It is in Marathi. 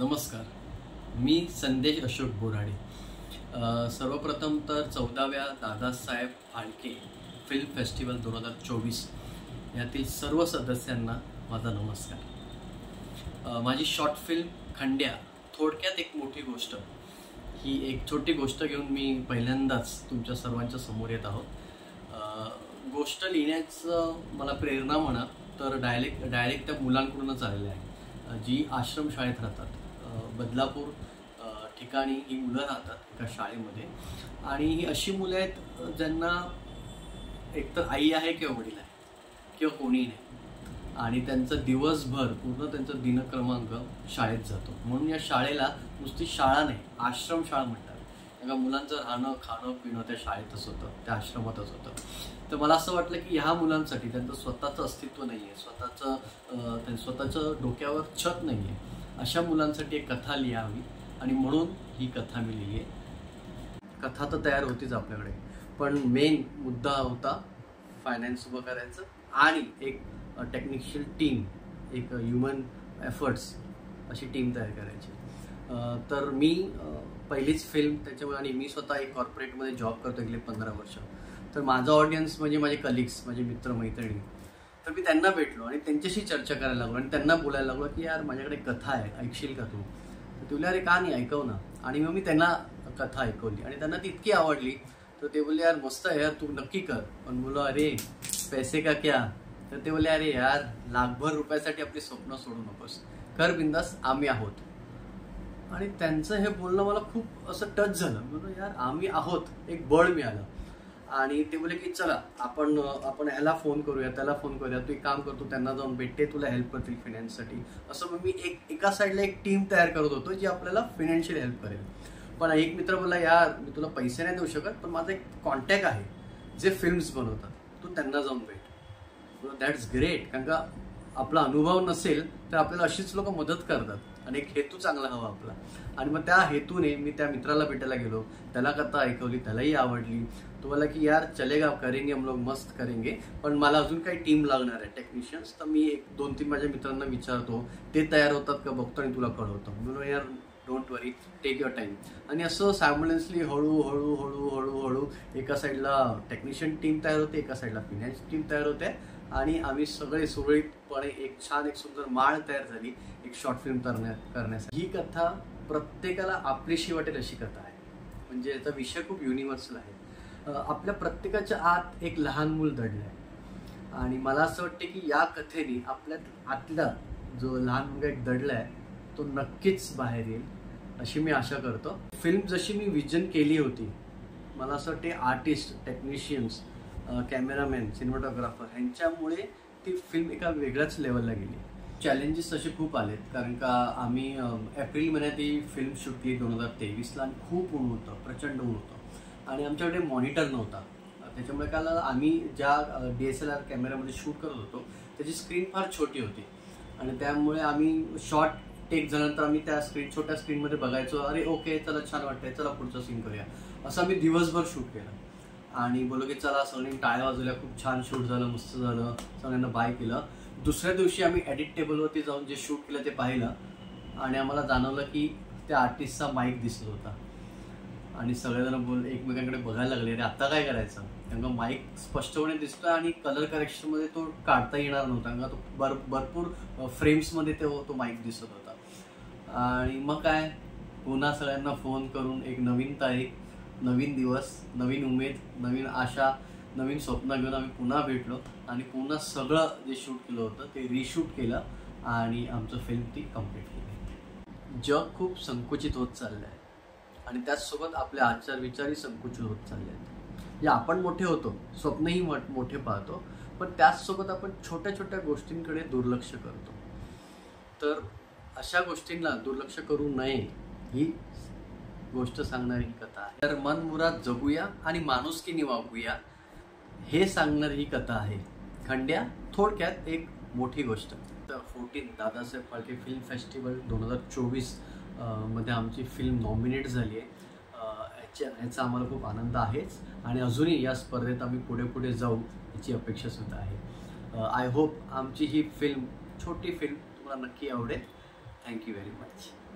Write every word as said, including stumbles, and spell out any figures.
नमस्कार, मी संदेश अशोक बोराडे। सर्वप्रथम तर चौदाव्या दादासाहेब फाळके फिल्म फेस्टिवल दोन हजार चोवीस यातील सर्व सदस्यांना माझा नमस्कार। माझी शॉर्ट फिल्म खंड्या थोडक्यात एक मोठी गोष्ट ही एक छोटी गोष्ट घेऊन मी पहिल्यांदाच तुमच्या सर्वांच्या समोर येत आहोत। गोष्ट लिहिण्याचं मला प्रेरणा म्हणा तर डायरेक्ट डायरेक्ट त्या मुलांकडूनच आलेलं आहे जी आश्रमशाळेत राहतात। बदलापूर ठिकाणी ही मुलं राहतात एका शाळेमध्ये आणि ही अशी मुलं आहेत ज्यांना एकतर आई आहे किंवा वडील आहे किंवा कोणी नाही आणि त्यांचं दिवसभर पूर्ण त्यांचा दिनक्रमांक शाळेत जातो। म्हणून या शाळेला नुसती शाळा नाही आश्रमशाळा म्हणतात। एका मुलांचं राहणं खाणं पिणं त्या शाळेतच होतं, त्या आश्रमातच होतं। तर मला असं वाटलं की ह्या मुलांसाठी त्यांचं स्वतःचं अस्तित्व नाही आहे, स्वतःचं स्वतःचं डोक्यावर छत नाही आहे, अशा मुलांसाठी एक कथा लिहावी आणि म्हणून ही कथा मी लिहिली आहे। कथा तर तयार होतीच आपल्याकडे, पण मेन मुद्दा होता फायनान्स उभं करायचं आणि एक टेक्निशियल टीम, एक ह्युमन एफर्ट्स अशी टीम तयार करायची। तर मी पहिलीच फिल्म त्याच्यामुळे आणि मी स्वतः एक कॉर्पोरेटमध्ये जॉब करतो गेले पंधरा वर्ष। तर माझा ऑडियन्स म्हणजे माझे कलिग्स, माझे मित्र मैत्रिणी। तर मी त्यांना भेटलो आणि त्यांच्याशी चर्चा करायला लागलो आणि त्यांना बोलायला लागलो की यार माझ्याकडे कथा आहे, ऐकशील का तू? तर तुला अरे का नाही, ऐकव ना। आणि मग मी त्यांना कथा ऐकवली आणि त्यांना ती इतकी आवडली तर ते बोलले यार मस्त आहे यार, तू नक्की कर। पण मुलं अरे पैसे का क्या? तर ते बोलले अरे यार लाखभर रुपयासाठी आपली स्वप्न सोडू नकोस, कर बिंदास, आम्ही आहोत। आणि त्यांचं हे बोलणं मला खूप असं टच झालं। म्हणून यार आम्ही आहोत, एक बळ मिळालं। आणि ते बोलले की चला आपण आपण ह्याला फोन करूया, त्याला फोन करूया, तू एक काम करतो त्यांना जाऊन भेटते, तुला हेल्प करतील फायनान्ससाठी। असं मग मी एक एका साईडला एक टीम तयार करत होतो जी आपल्याला फायनान्शियल हेल्प करेल। पण एक मित्र बोलला यार मी तुला पैसे नाही देऊ शकत, पण माझा एक कॉन्टॅक्ट आहे जे फिल्म्स बनवतात, तू त्यांना जाऊन भेट। दॅट्स ग्रेट, कारण का आपला अनुभव नसेल तर आपल्याला अशीच लोक मदत करतात आणि एक हेतू चांगला हवा आपला। आणि मग त्या हेतूने मी त्या मित्राला भेटायला गेलो, त्याला कथा ऐकवली, त्यालाही आवडली। तो बोला की यार चलेगा, करेंगे हम लोग, मस्त करेंगे, पण मला अजून काही टीम लागणार आहे टेक्निशियन्स। तर मी एक दोन तीन माझ्या मित्रांना विचारतो, ते तयार होतात का बघतो आणि तुला कळवतो। म्हणून यार don't worry, take your time. आणि असं सायमल्टेनियसली हळू हळू हळू हळू हळू एका साईडला टेक्निशियन टीम तयार होते, एका साईडला फायनान्स टीम तयार होते आणि आम्ही सगळे सुरळीतपणे एक छान एक सुंदर माळ तयार झाली एक शॉर्ट फिल्म करण्यात करण्यासाठी। ही कथा प्रत्येकाला आपलीशी वाटेल अशी कथा आहे, म्हणजे याचा विषय खूप युनिव्हर्सल आहे। आपल्या प्रत्येकाच्या आत एक लहान मूल दडलं आहे आणि मला असं वाटतं की या कथेने आपल्यात आतला जो लहान मुलगा एक दडला आहे तो नक्कीच बाहेर येईल अशी मी आशा करतो। फिल्म जशी मी विजन केली होती, मला असं वाटते आर्टिस्ट, टेक्निशियन्स, कॅमेरामॅन, सिनेमॅटोग्राफर ह्यांच्यामुळे ती फिल्म एका वेगळ्याच लेवलला गेली। चॅलेंजेस तसे खूप आलेत, कारण का आम्ही एप्रिल महिन्यात ही फिल्म शूट केली दोन हजार तेवीसला आणि खूप ऊन होतं, प्रचंड ऊन होतं आणि आमच्याकडे मॉनिटर नव्हता। त्याच्यामुळे काय आम्ही ज्या डी एस एल आर कॅमेऱ्यामध्ये शूट करत होतो त्याची स्क्रीन फार छोटी होती आणि त्यामुळे आम्ही शॉर्ट टेक झाल्यानंतर आम्ही त्या स्क्रीन छोट्या स्क्रीनमध्ये बघायचो, अरे ओके चला छान वाटतंय, चला पुढचं सीन करूया। असं आम्ही दिवसभर शूट केलं आणि बोललो की चला सगळ्यांनी टाळ्या वाजवल्या, खूप छान शूट झालं, मस्त झालं, सगळ्यांना बाय केलं। दुसऱ्या दिवशी आम्ही एडिट टेबलवरती जाऊन जे शूट केलं ते पाहिलं आणि आम्हाला जाणवलं की त्या आर्टिस्टचा माईक दिसत होता आणि सगळेजण बोल एकमेकांकडे बघायला लागले, अरे आता काय करायचं, कारण का माईक स्पष्टपणे दिसतोय आणि कलर करेक्शनमध्ये तो काढता येणार नव्हता, कारण का तो भर भरपूर फ्रेम्समध्ये तो तो माईक दिसत होता। आणि मग काय पुन्हा सगळ्यांना फोन करून एक नवीन तारीख, नवीन दिवस, नवीन उमेद, नवीन आशा, नवीन स्वप्न घेऊन आम्ही पुन्हा भेटलो आणि पुन्हा सगळं जे शूट केलं होतं ते रिशूट केलं आणि आमचं फिल्म ती कम्प्लीट केली। जग खूप संकुचित होत चाललं आहे आणि त्याचसोबत आपले आचार विचारही संकुचित होत चालले आहेत। म्हणजे आपण मोठे होतो, स्वप्नही मोठे पाहतो, पण त्याचसोबत आपण छोट्या छोट्या गोष्टींकडे दुर्लक्ष करतो। तर अशा गोष्टींना दुर्लक्ष करू नये ही गोष्ट सांगणारी ही कथा आहे। तर मन मुराद जगूया आणि माणुसकीने वागूया हे सांगणारी ही कथा आहे। खंड्या थोडक्यात एक मोठी गोष्ट। तर fourteen Dadasaheb Phalke film festival दोन हजार चोवीस मध्ये आमची फिल्म नॉमिनेट झाली आहे। याच्या याचा आम्हाला खूप आनंद आहेच आणि अजूनही या स्पर्धेत आम्ही पुढे पुढे जाऊ याची अपेक्षा सुद्धा आहे। आय होप आमची ही फिल्म, छोटी फिल्म तुम्हाला नक्की आवडेल। Thank you very much.